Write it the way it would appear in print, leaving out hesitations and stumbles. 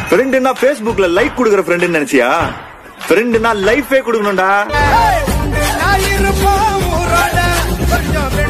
ஃப்ரெண்டுனா Facebookல like கொடுக்குற ஃப்ரெண்டுன்னு நினைச்சியா? ஃப்ரெண்டுனா லைஃபே கொடுக்கணும்டா.